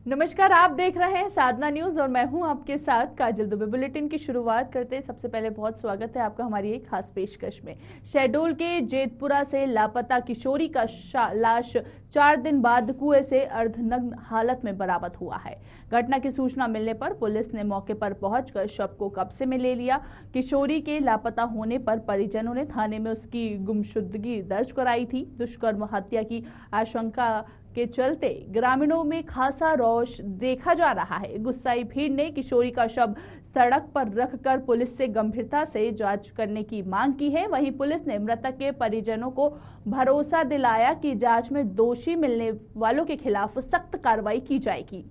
नमस्कार, आप देख रहे हैं साधना न्यूज और मैं हूं आपके साथ काजल दुबे। बुलेटिन की शुरुआत करते हैं। सबसे पहले बहुत स्वागत है आपका हमारी एक खास पेशकश में। शहडोल के जेतपुरा से लापता किशोरी का लाश 4 दिन बाद कुएं से अर्धनग्न हालत में बरामद हुआ है। घटना की सूचना मिलने पर पुलिस ने मौके पर पहुंचकर शव को कब्जे में ले लिया। किशोरी के लापता होने पर परिजनों ने थाने में उसकी गुमशुदगी दर्ज कराई थी। दुष्कर्म हत्या की आशंका के चलते ग्रामीणों में खासा रोष देखा जा रहा है। गुस्साई भीड़ ने किशोरी का शव सड़क पर रखकर पुलिस से गंभीरता से जांच करने की मांग की है। वहीं पुलिस ने मृतक के परिजनों को भरोसा दिलाया कि जांच में दोषी मिलने वालों के खिलाफ सख्त कार्रवाई की जाएगी।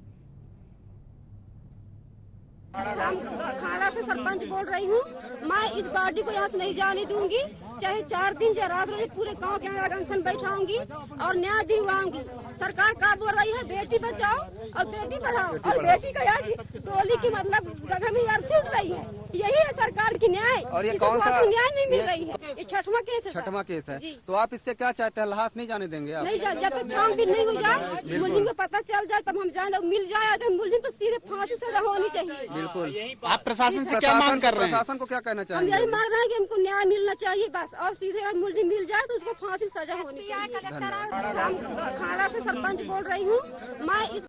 खाड़ा से सरपंच बोल रही हूँ। मैं इस बॉडी को यहाँ से नहीं जाने दूंगी, चाहे 4 दिन चाहे रात रहे, पूरे गांव के यहाँ अनशन बैठाऊंगी और न्याय दिलवाऊंगी। सरकार क्या बोल रही है, बेटी बचाओ और बेटी पढ़ाओ, और बेटी का यार टोली की मतलब जगह में यार उठ रही है। यही है सरकार की न्याय। और ये कौन सा न्याय नहीं मिल रही है। ये छठवां केस है। छठवां केस है। तो आप इससे क्या चाहते हैं? लाश नहीं जाने देंगे आप? नहीं जब तक छानबीन नहीं हो जाए, मुलजिम को पता चल जाए तब हम जाए, मिल जाए अगर मुलजिम तो सीधे फांसी सजा होनी चाहिए। बिल्कुल। आप प्रशासन से क्या मांग कर रहे हैं? प्रशासन को क्या कहना हम चाहेंगे? यही मांग रहे हैं कि हमको न्याय मिलना चाहिए बस, और सीधे अगर मुलजिम मिल जाए तो उसको फांसी सजा होनी चाहिए। खाड़ा से सरपंच बोल रही हूँ। मैं इस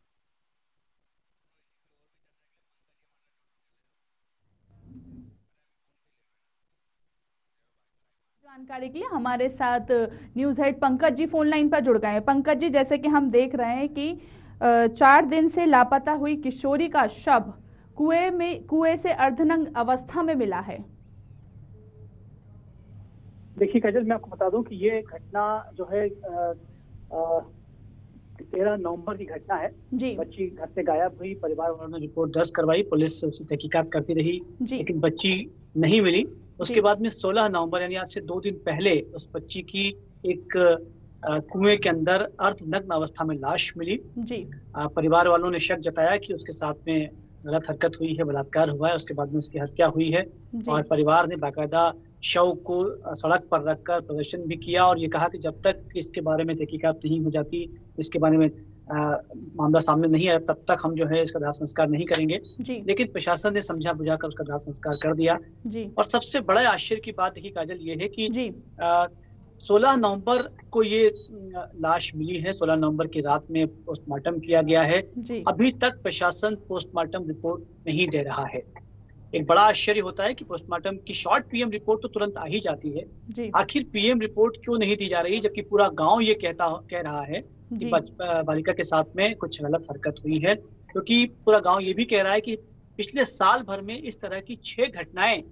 जानकारी के लिए हमारे साथ news head Pankaj ji phone line पर जुड़ गए हैं। पंकज जी, जैसे कि हम देख रहे हैं कि 4 दिन से लापता हुई किशोरी का शव कुएं से अर्धनग्न अवस्था में मिला है। देखिए काजल, मैं आपको बता दूं कि ये घटना जो है 13 नवंबर की घटना है जी। बच्ची घर से गायब हुई, परिवार वालों ने रिपोर्ट दर्ज करवाई, पुलिस उसकी तहकीकात करती रही लेकिन बच्ची नहीं मिली। उसके बाद में 16 नवंबर यानी आज से 2 दिन पहले उस बच्ची की एक कुएं के अंदर अर्धनग्न अवस्था में लाश मिली जी। परिवार वालों ने शक जताया कि उसके साथ में गलत हरकत हुई है, बलात्कार हुआ है, उसके बाद में उसकी हत्या हुई है और परिवार ने बाकायदा शव को सड़क पर रखकर प्रदर्शन भी किया और ये कहा कि जब तक इसके बारे में तहकीकात नहीं हो जाती, इसके बारे में मामला सामने नहीं आया, तब तक हम जो है इसका दाह संस्कार नहीं करेंगे। लेकिन प्रशासन ने समझा बुझाकर उसका दाह संस्कार कर दिया और सबसे बड़ा आश्चर्य की बात देखिए काजल ये है कि 16 नवंबर को ये लाश मिली है। 16 नवंबर की रात में पोस्टमार्टम किया गया है। अभी तक प्रशासन पोस्टमार्टम रिपोर्ट नहीं दे रहा है। एक बड़ा आश्चर्य होता है कि पोस्टमार्टम की शॉर्ट पीएम रिपोर्ट तो तुरंत आ ही जाती है, आखिर पीएम रिपोर्ट क्यों नहीं दी जा रही, जबकि पूरा गांव ये कह रहा है कि बालिका के साथ में कुछ गलत हरकत हुई है, क्योंकि पूरा गांव ये भी कह रहा है कि पिछले साल भर में इस तरह की 6 घटनाएं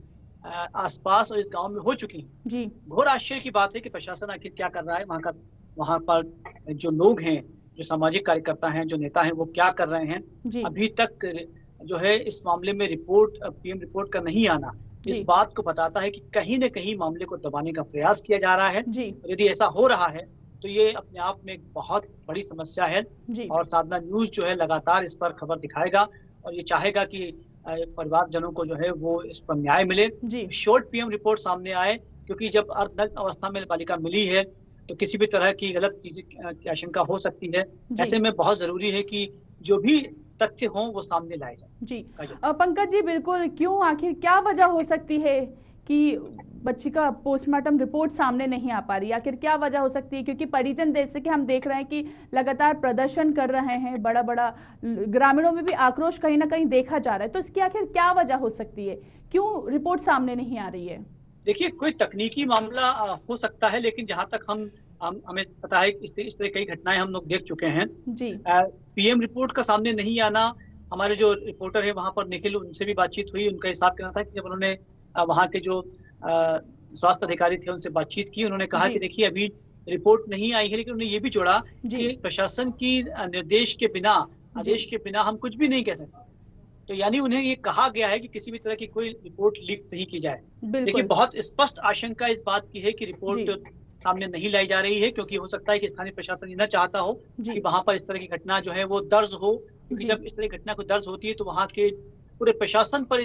आसपास और इस गांव में हो चुकी हैं। घोर आश्चर्य की बात है कि प्रशासन आखिर क्या कर रहा है, वहां पर जो लोग हैं, जो सामाजिक कार्यकर्ता हैं, जो नेता हैं, वो क्या कर रहे हैं। अभी तक जो है इस मामले में पीएम रिपोर्ट का नहीं आना इस बात को बताता है कि कहीं न कहीं मामले को दबाने का प्रयास किया जा रहा है। यदि ऐसा हो रहा है तो ये अपने आप में एक बहुत बड़ी समस्या है और साधना न्यूज जो है लगातार इस पर खबर दिखाएगा और ये चाहेगा कि परिवारजनों को जो है वो इस पर न्याय मिले, शॉर्ट पीएम रिपोर्ट सामने आए, क्योंकि जब अर्धनग्न अवस्था में बालिका मिली है तो किसी भी तरह की गलत चीज की आशंका हो सकती है। ऐसे में बहुत जरूरी है कि जो भी तथ्य हों वो सामने लाए जाए। जी पंकज जी, बिल्कुल, क्यों, आखिर क्या वजह हो सकती है कि बच्ची का पोस्टमार्टम रिपोर्ट सामने नहीं आ पा रही? आखिर क्या वजह हो सकती है? क्योंकि परिजन जैसे कि हम देख रहे हैं कि लगातार प्रदर्शन कर रहे हैं, बड़ा ग्रामीणों में भी आक्रोश कहीं ना कहीं देखा जा रहा है, तो इसकी आखिर क्या वजह हो सकती है, क्यों रिपोर्ट सामने नहीं आ रही है? देखिए, कोई तकनीकी मामला हो सकता है, लेकिन जहां तक हमें पता है इस तरह कई घटनाएं हम लोग देख चुके हैं। पीएम रिपोर्ट का सामने नहीं आना, हमारे जो रिपोर्टर है वहां पर निखिल, उनसे भी बातचीत हुई, उनका हिसाब कहना था कि जब उन्होंने वहां के जो स्वास्थ्य अधिकारी थे उनसे बातचीत की, उन्होंने कहा कि देखिए अभी रिपोर्ट नहीं आई है, लेकिन उन्होंने ये भी जोड़ा कि प्रशासन की निर्देश के बिना, आदेश के बिना हम कुछ भी नहीं कह सकते। तो यानी उन्हें ये कहा गया है कि किसी भी तरह की कोई रिपोर्ट लीक नहीं की जाए। लेकिन बहुत स्पष्ट आशंका इस बात की है कि रिपोर्ट सामने नहीं लाई जा रही है, क्योंकि हो सकता है कि स्थानीय प्रशासन ये न चाहता हो कि वहां पर इस तरह की घटना जो है वो दर्ज हो, क्योंकि जब इस तरह की घटना को दर्ज होती है तो वहां के पूरे प्रशासन पर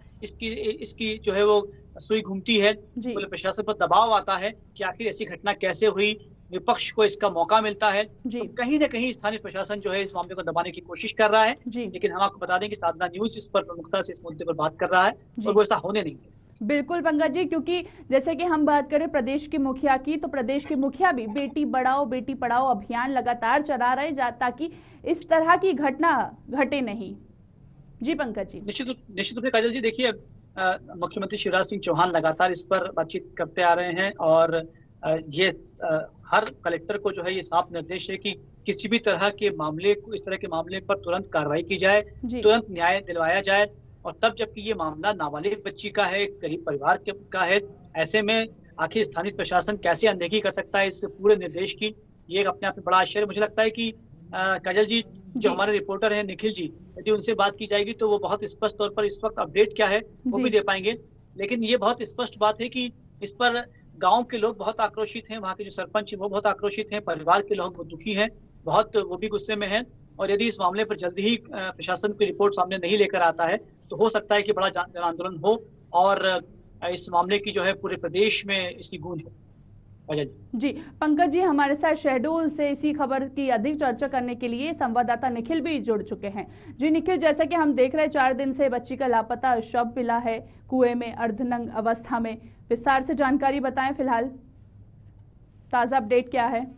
इसकी जो है वो सुई घूमती है, पूरे प्रशासन पर दबाव आता है कि आखिर ऐसी घटना कैसे हुई, विपक्ष को इसका मौका मिलता है। तो कहीं ना कहीं स्थानीय प्रशासन जो है इस मामले को दबाने की कोशिश कर रहा है, लेकिन हम आपको बता दें कि साधना न्यूज इस पर प्रमुखता से इस मुद्दे पर बात कर रहा है और वो ऐसा होने नहीं है। बिल्कुल पंकज जी, क्योंकि जैसे कि हम बात करें प्रदेश के मुखिया की, तो प्रदेश के मुखिया भी बेटी बढ़ाओ बेटी पढ़ाओ अभियान लगातार चला रहे ताकि इस तरह की घटना घटे नहीं। जी पंकज जी। निश्चित रूप से काजल जी, देखिए मुख्यमंत्री शिवराज सिंह चौहान लगातार इस पर बातचीत करते आ रहे हैं और ये हर कलेक्टर को जो है ये साफ निर्देश है कि किसी भी तरह के मामले को, इस तरह के मामले पर तुरंत कार्रवाई की जाए, तुरंत न्याय दिलवाया जाए। और तब जबकि ये मामला नाबालिग बच्ची का है, गरीब परिवार का है, ऐसे में आखिर स्थानीय प्रशासन कैसे अनदेखी कर सकता है इस पूरे निर्देश की, ये अपने आप में बड़ा आश्चर्य। मुझे लगता है कि काजल जी, जो हमारे रिपोर्टर हैं निखिल जी, यदि उनसे बात की जाएगी तो वो बहुत स्पष्ट तौर पर इस वक्त अपडेट क्या है वो भी दे पाएंगे। लेकिन ये बहुत स्पष्ट बात है कि इस पर गांव के लोग बहुत आक्रोशित हैं, वहाँ के जो सरपंच हैं वो बहुत आक्रोशित हैं, परिवार के लोग दुखी हैं, बहुत वो भी गुस्से में हैं। और यदि इस मामले पर जल्दी ही प्रशासन की रिपोर्ट सामने नहीं लेकर आता है तो हो सकता है कि बड़ा जन आंदोलन हो और इस मामले की जो है पूरे प्रदेश में इसकी गूंज हो। जी पंकज जी, हमारे साथ शहडोल से इसी खबर की अधिक चर्चा करने के लिए संवाददाता निखिल भी जुड़ चुके हैं। जी निखिल, जैसा कि हम देख रहे हैं 4 दिन से बच्ची का लापता शव मिला है कुएं में अर्धनग्न अवस्था में, विस्तार से जानकारी बताएं। फिलहाल ताजा अपडेट क्या है?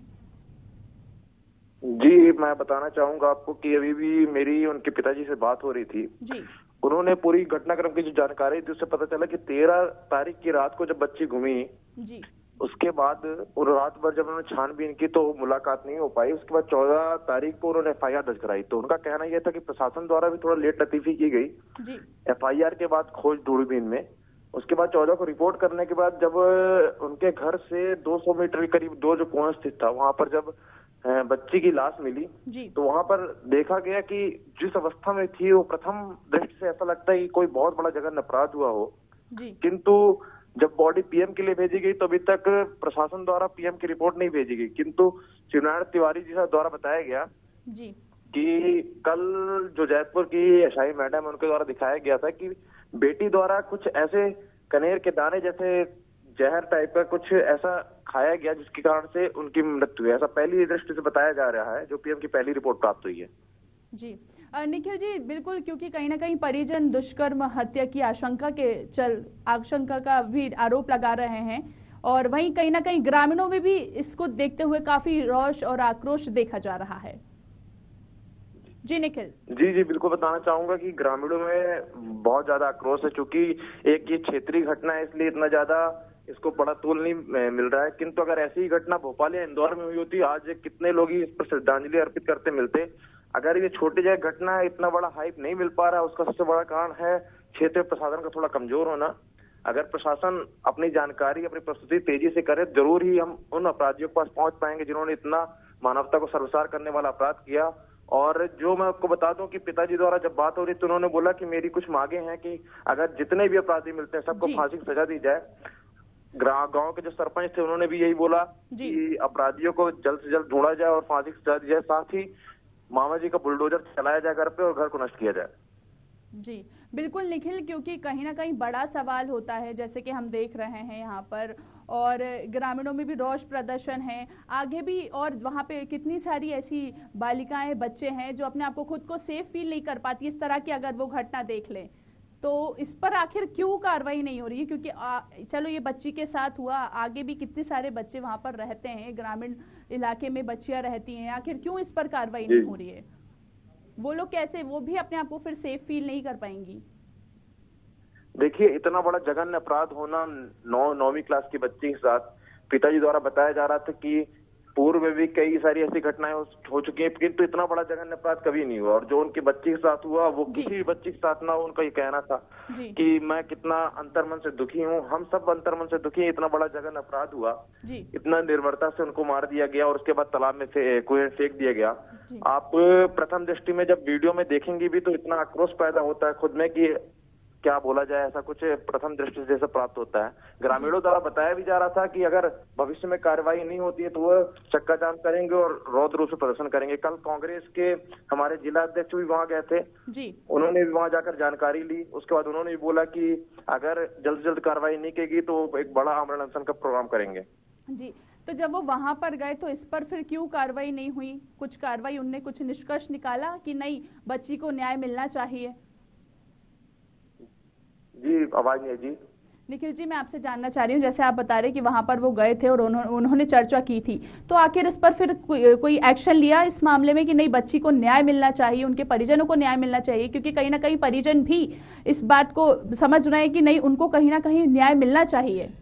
जी, मैं बताना चाहूंगा आपको कि अभी भी मेरी उनके पिताजी से बात हो रही थी जी। उन्होंने पूरी घटनाक्रम की जो जानकारी थी उससे पता चला कि 13 तारीख की रात को जब बच्ची घूमी जी, उसके बाद रात भर जब उन्होंने छानबीन की तो मुलाकात नहीं हो पाई। उसके बाद 14 तारीख को उन्होंने FIR दर्ज कराई। तो उनका कहना यह था कि प्रशासन द्वारा भी थोड़ा लेट लतीफी की गई जी। FIR के बाद खोज दूरबीन में, उसके बाद 14 को रिपोर्ट करने के बाद जब उनके घर से 200 मीटर के करीब दो जो कुआं स्थित था वहां पर जब बच्ची की लाश मिली जी, तो वहां पर देखा गया कि जिस अवस्था में थी वो प्रथम दृष्टि से ऐसा लगता है कि कोई बहुत बड़ा जघन्य अपराध हुआ हो जी। किंतु जब बॉडी PM के लिए भेजी गई तो अभी तक प्रशासन द्वारा PM की रिपोर्ट नहीं भेजी गई। किंतु शिवनारायण तिवारी जी द्वारा बताया गया जी कि कल जो जयपुर की एसआई मैडम उनके द्वारा दिखाया गया था कि बेटी द्वारा कुछ ऐसे कनेर के दाने जैसे जहर टाइप का कुछ ऐसा खाया गया जिसके कारण से उनकी मृत्यु हुई, ऐसा पहली दृष्टि से बताया जा रहा है जो PM की पहली रिपोर्ट प्राप्त हुई है जी। निखिल जी, बिल्कुल, क्योंकि कहीं ना कहीं परिजन दुष्कर्म हत्या की आशंका का भी आरोप लगा रहे हैं और वहीं कहीं ना कहीं ग्रामीणों में भी इसको देखते हुए काफी रोष और आक्रोश देखा जा रहा है। जी निखिल। जी बिल्कुल बताना चाहूंगा कि ग्रामीणों में बहुत ज्यादा आक्रोश है, क्योंकि एक ये क्षेत्रीय घटना है इसलिए इतना ज्यादा इसको बड़ा तूल नहीं मिल रहा है। किंतु अगर ऐसी ही घटना भोपाल या इंदौर में हुई होती आज कितने लोग ही इस पर श्रद्धांजलि अर्पित करते मिलते। अगर ये छोटी जगह घटना है, इतना बड़ा हाइप नहीं मिल पा रहा है, उसका सबसे बड़ा कारण है क्षेत्रीय प्रशासन का थोड़ा कमजोर होना। अगर प्रशासन अपनी जानकारी अपनी प्रस्तुति तेजी से करे जरूर ही हम उन अपराधियों के पास पहुंच पाएंगे जिन्होंने इतना मानवता को सर्वसार करने वाला अपराध किया। और जो मैं आपको बता दूं कि पिताजी द्वारा जब बात हो रही तो उन्होंने बोला कि मेरी कुछ मांगे हैं कि अगर जितने भी अपराधी मिलते हैं सबको फांसी की सजा दी जाए। गांव के जो सरपंच थे उन्होंने भी यही बोला कि अपराधियों को जल्द से जल्द ढूंढा जाए और फांसी की सजा दी जाए, साथ ही मामा जी का बुलडोजर चलाया जाए घर पे और घर को नष्ट किया जाए। जी बिल्कुल निखिल, क्योंकि कहीं ना कहीं बड़ा सवाल होता है जैसे कि हम देख रहे हैं यहाँ पर, और ग्रामीणों में भी रोष प्रदर्शन है आगे भी, और वहाँ पे कितनी सारी ऐसी बालिकाएं बच्चे हैं जो अपने आप को खुद को सेफ फील नहीं कर पाती इस तरह की अगर वो घटना देख लें। तो इस पर आखिर क्यों कार्रवाई नहीं हो रही है? क्योंकि चलो ये बच्ची के साथ हुआ, आगे भी कितने सारे बच्चे वहाँ पर रहते हैं, ग्रामीण इलाके में बच्चियां रहती हैं, आखिर क्यों इस पर कार्रवाई नहीं हो रही है? वो लोग कैसे, वो भी अपने आप को फिर सेफ फील नहीं कर पाएंगी? देखिए, इतना बड़ा जघन्य अपराध होना 9वीं क्लास की बच्ची के साथ, पिताजी द्वारा बताया जा रहा था कि पूर्व में भी कई सारी ऐसी घटनाएं हो चुकी हैं, किंतु इतना बड़ा जघन्य अपराध कभी नहीं हुआ। और जो उनकी बच्ची के साथ हुआ वो किसी बच्ची के साथ ना, उनका ये कहना था कि मैं कितना अंतर्मन से दुखी हूँ, हम सब अंतर्मन से दुखी हैं, इतना बड़ा जघन्य अपराध हुआ, इतना निर्भरता से उनको मार दिया गया और उसके बाद तालाब में कुएं फेंक दिया गया। आप प्रथम दृष्टि में जब वीडियो में देखेंगे भी तो इतना आक्रोश पैदा होता है खुद में कि क्या बोला जाए, ऐसा कुछ प्रथम दृष्टि जैसा प्राप्त होता है। ग्रामीणों द्वारा बताया भी जा रहा था कि अगर भविष्य में कार्रवाई नहीं होती है तो वह चक्का जाम करेंगे और रौद्र रूप से प्रदर्शन करेंगे। कल कांग्रेस के हमारे जिला अध्यक्ष भी वहां गए थे जी, उन्होंने भी वहां जाकर जानकारी ली। उसके बाद उन्होंने भी बोला कि अगर जल्द से जल्द कार्रवाई नहीं की तो एक बड़ा आमरण अनशन का प्रोग्राम करेंगे। जी तो जब वो वहां पर गए तो इस पर फिर क्यों कार्रवाई नहीं हुई? कुछ कार्रवाई उनने कुछ निष्कर्ष निकाला कि नहीं बच्ची को न्याय मिलना चाहिए? जी आवाज नहीं है जी। निखिल जी, मैं आपसे जानना चाह रही हूँ, जैसे आप बता रहे कि वहां पर वो गए थे और उन्होंने चर्चा की थी, तो आखिर इस पर फिर कोई एक्शन लिया इस मामले में कि नहीं बच्ची को न्याय मिलना चाहिए, उनके परिजनों को न्याय मिलना चाहिए? क्योंकि कहीं ना कहीं परिजन भी इस बात को समझ रहे हैं कि नहीं उनको कहीं ना कहीं न्याय मिलना चाहिए।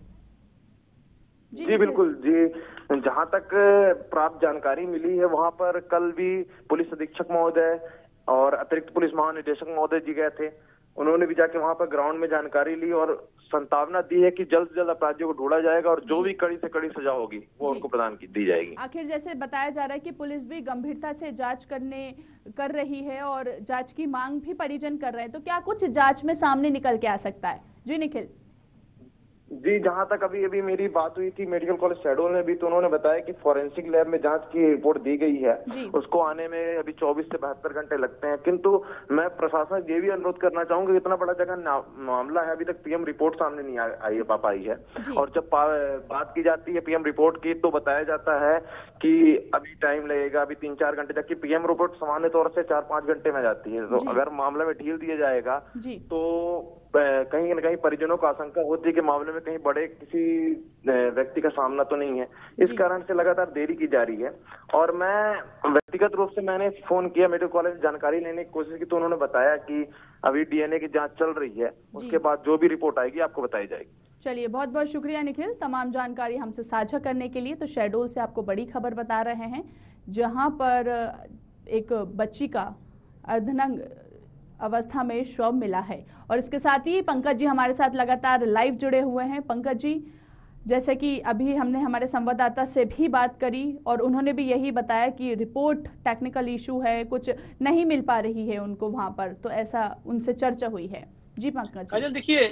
जी बिल्कुल जी, जहाँ तक प्राप्त जानकारी मिली है वहाँ पर कल भी पुलिस अधीक्षक महोदय और अतिरिक्त पुलिस महानिदेशक महोदय जी गए थे। उन्होंने भी जाके वहाँ पर ग्राउंड में जानकारी ली और संभावना दी है कि जल्द से जल्द अपराधियों को ढूंढा जाएगा और जो भी कड़ी से कड़ी सजा होगी वो उनको प्रदान दी जाएगी। आखिर जैसे बताया जा रहा है कि पुलिस भी गंभीरता से जांच कर रही है और जांच की मांग भी परिजन कर रहे हैं, तो क्या कुछ जांच में सामने निकल के आ सकता है? जी निखिल जी, जहां तक अभी मेरी बात हुई थी मेडिकल कॉलेज शहडोल में भी, तो उन्होंने बताया कि फॉरेंसिक लैब में जांच की रिपोर्ट दी गई है, उसको आने में अभी 24 से 72 घंटे लगते हैं। किंतु मैं प्रशासन ये भी अनुरोध करना चाहूंगा, इतना बड़ा जगह मामला है, अभी तक पीएम रिपोर्ट सामने नहीं आई पाई है। और जब बात की जाती है पीएम रिपोर्ट की तो बताया जाता है कि अभी टाइम लगेगा, अभी 3-4 घंटे, जबकि पीएम रिपोर्ट सामान्य तौर से 4-5 घंटे में जाती है। तो अगर मामले में ढील दिया जाएगा तो कहीं न कहीं परिजनों को आशंका होती है कि मामले में कहीं बड़े किसी व्यक्ति का सामना तो नहीं है। इस कारण से लगातार देरी की जा रही है। और मैं व्यक्तिगत रूप से मैंने फोन किया मेडिकल कॉलेज जानकारी लेने की कोशिश की, तो उन्होंने बताया कि अभी डीएनए की जांच चल रही है, उसके बाद जो भी रिपोर्ट आएगी आपको बताई जाएगी। चलिए, बहुत बहुत शुक्रिया निखिल तमाम जानकारी हमसे साझा करने के लिए। तो शहडोल से आपको बड़ी खबर बता रहे हैं, जहां पर एक बच्ची का अर्धनग्न अवस्था में शव मिला है। और इसके साथ ही पंकज जी हमारे साथ लगातार लाइव जुड़े हुए हैं। पंकज जी, जैसे कि अभी हमने हमारे संवाददाता से भी बात करी और उन्होंने भी यही बताया कि रिपोर्ट टेक्निकल इशू है, कुछ नहीं मिल पा रही है उनको वहां पर, तो ऐसा उनसे चर्चा हुई है। जी पंकज काजल, देखिए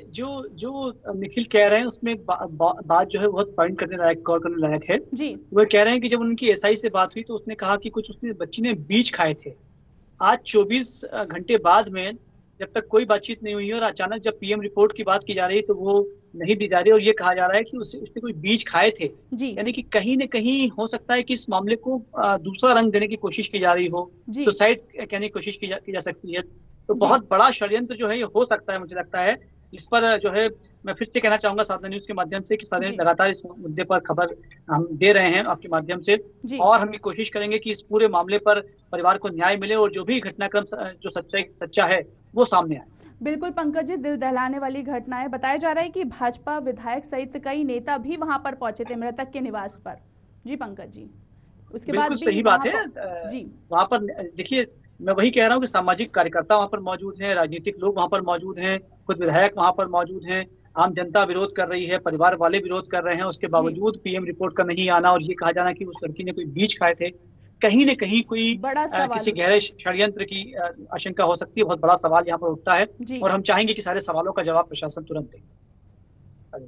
जो निखिल कह रहे हैं उसमें बात जो है बहुत पॉइंट करने लायक, गौर करने लायक है जी। वो कह रहे हैं कि जब उनकी एसआई से बात हुई तो उसने कहा कि कुछ उसने बच्ची ने बीज खाए थे। आज 24 घंटे बाद में जब तक कोई बातचीत नहीं हुई और अचानक जब पीएम रिपोर्ट की बात की जा रही तो वो नहीं दी जा रही और ये कहा जा रहा है कि उसने कोई बीज खाए थे। यानी कि कहीं न कहीं हो सकता है कि इस मामले को दूसरा रंग देने की कोशिश की जा रही हो, सुसाइड कहने की कोशिश की जा सकती है। तो बहुत बड़ा षड्यंत्र जो है ये हो सकता है, मुझे लगता है। इस पर जो है मैं फिर से कहना चाहूंगा साधना न्यूज के माध्यम से कि साधना लगातार इस मुद्दे पर खबर हम दे रहे हैं आपके माध्यम से, और हम ये कोशिश करेंगे कि इस पूरे मामले पर परिवार को न्याय मिले और जो भी घटनाक्रम जो सच्चा है वो सामने आए। बिल्कुल पंकज जी, दिल दहलाने वाली घटना है। बताया जा रहा है कि भाजपा विधायक सहित कई नेता भी वहां पर पहुंचे थे मृतक के निवास पर। जी पंकज जी, उसके बाद सही बात है जी। वहां पर देखिए, मैं वही कह रहा हूँ कि सामाजिक कार्यकर्ता वहां पर मौजूद हैं, राजनीतिक लोग वहां पर मौजूद हैं, खुद विधायक वहां पर मौजूद हैं, आम जनता विरोध कर रही है, परिवार वाले विरोध कर रहे हैं। उसके बावजूद पीएम रिपोर्ट का नहीं आना और ये कहा जाना कि उस लड़की ने कोई बीज खाए थे, कहीं न कहीं कोई किसी गहरे षड्यंत्र की आशंका हो सकती है। बहुत बड़ा सवाल यहाँ पर उठता है और हम चाहेंगे कि सारे सवालों का जवाब प्रशासन तुरंत दे।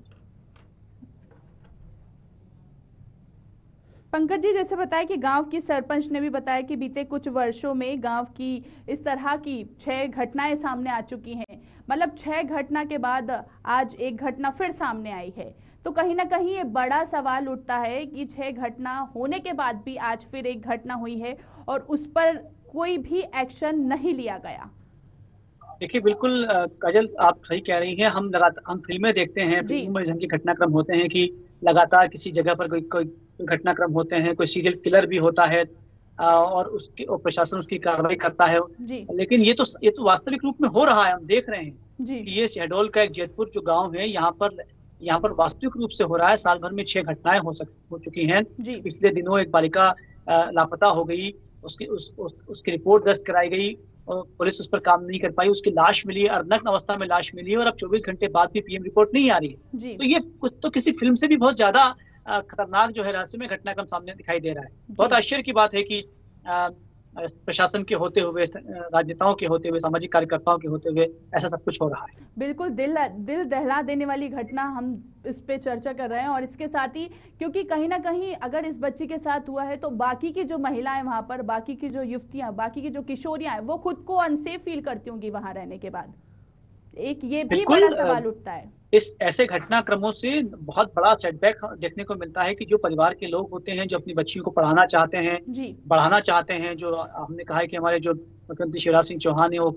पंकज जी, जैसे बताया कि गांव की सरपंच ने भी बताया कि बीते कुछ वर्षों में गांव की इस तरह की 6 घटनाएं सामने आ चुकी हैं। मतलब 6 घटना के बाद आज एक घटना फिर सामने आई है। तो कहीं ना कहीं ये बड़ा सवाल उठता है कि 6 घटना होने के बाद भी आज फिर एक घटना हुई है और उस पर कोई भी एक्शन नहीं लिया गया। देखिए बिल्कुल काजल, आप सही कह रही हैं। हम फिल्में देखते हैं, फिल्मों में के घटनाक्रम होते हैं कि लगातार किसी जगह पर कोई घटनाक्रम होते हैं, कोई सीरियल किलर भी होता है और प्रशासन उसकी कार्रवाई करता है। लेकिन ये तो वास्तविक रूप में हो रहा है। हम देख रहे हैं कि ये शहडोल का एक जेतपुर जो गांव है, यहाँ पर वास्तविक रूप से हो रहा है। साल भर में 6 घटनाएं हो चुकी हैं। पिछले दिनों एक बालिका लापता हो गई, उसकी रिपोर्ट दर्ज कराई गई और पुलिस उस पर काम नहीं कर पाई। उसकी लाश मिली, अर्धनग्न अवस्था में लाश मिली और अब 24 घंटे बाद भी पीएम रिपोर्ट नहीं आ रही है। तो ये कुछ तो किसी फिल्म से भी बहुत ज्यादा खतरनाक जो है रहस्यमय घटनाक्रम सामने दिखाई दे रहा है। बहुत आश्चर्य की बात है कि प्रशासन के होते हुए, राजनेताओं के होते हुए, सामाजिक कार्यकर्ताओं के होते हुए ऐसा सब कुछ हो रहा है। बिल्कुल दिल दहला देने वाली घटना, हम इस पे चर्चा कर रहे हैं। और इसके साथ ही क्योंकि कहीं ना कहीं अगर इस बच्ची के साथ हुआ है तो बाकी की जो महिलाएं वहां पर, बाकी की जो युवतियां, बाकी की जो किशोरियां हैं, वो खुद को अनसेफ फील करती होंगी वहां रहने के बाद। एक ये भी बड़ा सवाल उठता है। इस ऐसे घटनाक्रमों से बहुत बड़ा सेटबैक देखने को मिलता है कि जो परिवार के लोग होते हैं, जो अपनी बच्चियों को पढ़ाना चाहते हैं, बढ़ाना चाहते हैं, जो हमने कहा है कि हमारे जो मुख्यमंत्री शिवराज सिंह चौहान है वो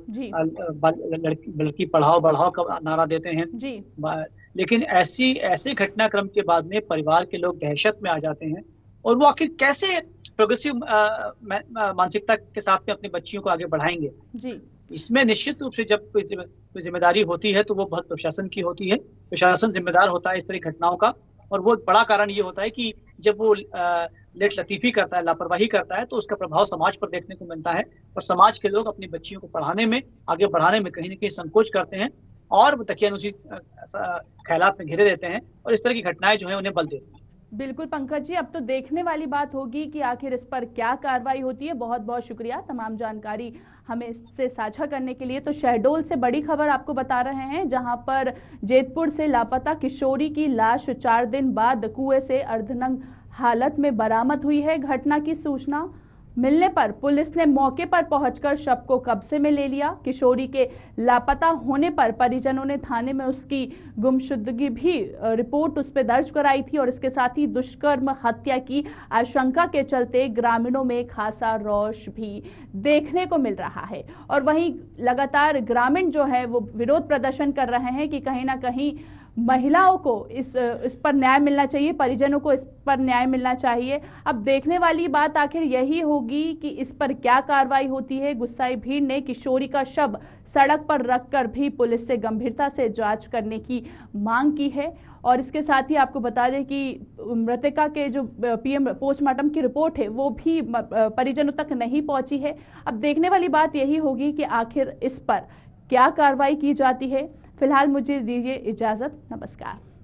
लड़की पढ़ाओ बढ़ाओ का नारा देते हैं, लेकिन ऐसे घटनाक्रम के बाद में परिवार के लोग दहशत में आ जाते हैं और वो आखिर कैसे प्रोग्रेसिव मानसिकता के साथ में अपनी बच्चियों को आगे बढ़ाएंगे। इसमें निश्चित रूप से जब कोई जिम्मेदारी होती है तो वो बहुत प्रशासन की होती है। प्रशासन जिम्मेदार होता है इस तरह की घटनाओं का, और वो बड़ा कारण ये होता है कि जब वो लेट लतीफी करता है, लापरवाही करता है, तो उसका प्रभाव समाज पर देखने को मिलता है और समाज के लोग अपनी बच्चियों को पढ़ाने में, आगे बढ़ाने में कहीं ना कहीं संकोच करते हैं और दकियानुसी ख्यालात में घिरे रहते हैं और इस तरह की घटनाएं जो है उन्हें बल देती हैं। बिल्कुल पंकज जी, अब तो देखने वाली बात होगी कि आखिर इस पर क्या कार्रवाई होती है। बहुत बहुत शुक्रिया तमाम जानकारी हमें इससे साझा करने के लिए। तो शहडोल से बड़ी खबर आपको बता रहे हैं, जहां पर जेतपुर से लापता किशोरी की लाश 4 दिन बाद कुएं से अर्धनग्न हालत में बरामद हुई है। घटना की सूचना मिलने पर पुलिस ने मौके पर पहुंचकर शव को कब्जे में ले लिया। किशोरी के लापता होने पर परिजनों ने थाने में उसकी गुमशुदगी भी रिपोर्ट उस पर दर्ज कराई थी और इसके साथ ही दुष्कर्म हत्या की आशंका के चलते ग्रामीणों में खासा रोष भी देखने को मिल रहा है। और वहीं लगातार ग्रामीण जो है वो विरोध प्रदर्शन कर रहे हैं कि कहीं ना कहीं महिलाओं को इस पर न्याय मिलना चाहिए, परिजनों को इस पर न्याय मिलना चाहिए। अब देखने वाली बात आखिर यही होगी कि इस पर क्या कार्रवाई होती है। गुस्साई भीड़ ने किशोरी का शव सड़क पर रखकर भी पुलिस से गंभीरता से जांच करने की मांग की है। और इसके साथ ही आपको बता दें कि मृतका के जो पीएम पोस्टमार्टम की रिपोर्ट है वो भी परिजनों तक नहीं पहुंची है। अब देखने वाली बात यही होगी कि आखिर इस पर क्या कार्रवाई की जाती है। फिलहाल मुझे दीजिए इजाजत, नमस्कार।